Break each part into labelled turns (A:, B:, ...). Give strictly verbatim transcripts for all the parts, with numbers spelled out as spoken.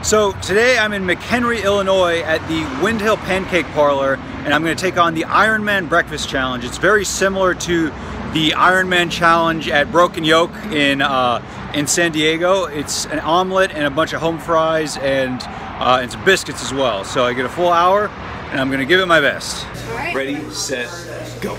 A: So today I'm in McHenry, Illinois at the Windhill Pancake Parlor, and I'm going to take on the Ironman Breakfast Challenge. It's very similar to the Ironman Challenge at Broken Yoke in uh, in San Diego. It's an omelet and a bunch of home fries and, uh, and some biscuits as well. So I get a full hour and I'm going to give it my best.
B: All right.
A: Ready, set, go.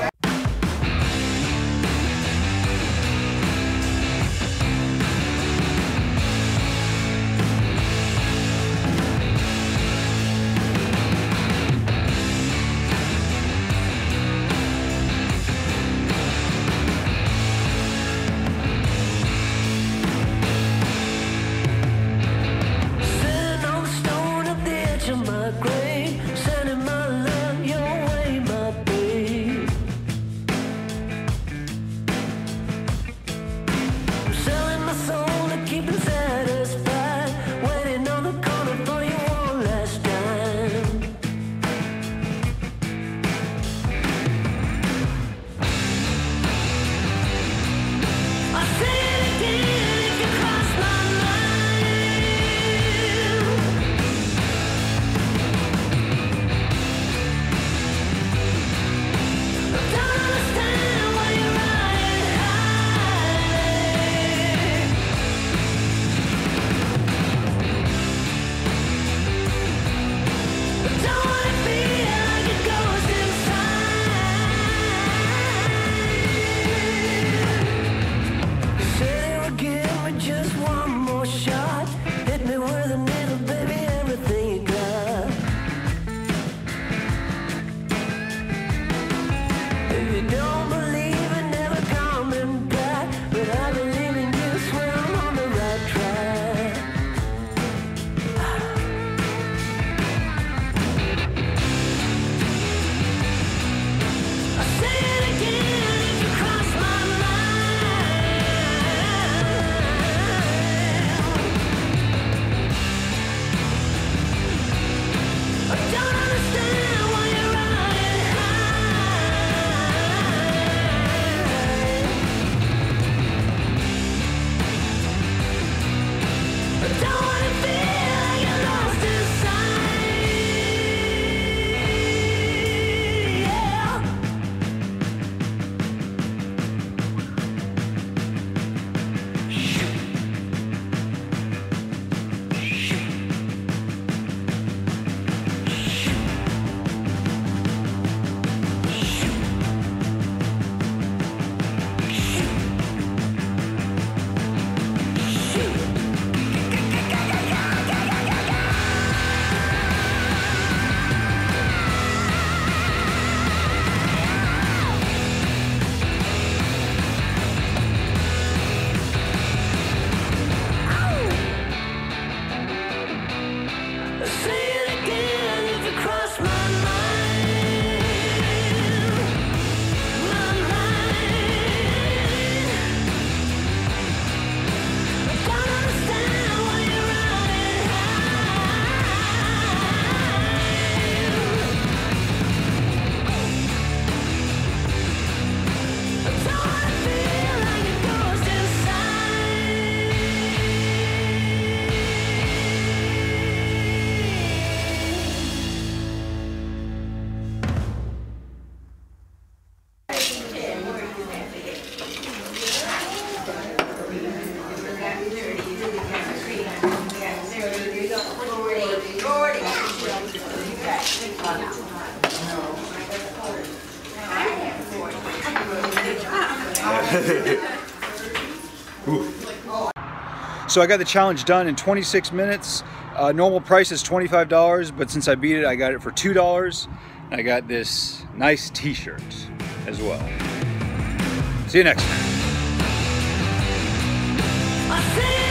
A: So I got the challenge done in twenty-six minutes. Uh, normal price is twenty-five dollars, but since I beat it, I got it for two dollars. And I got this nice t-shirt as well. See you next time.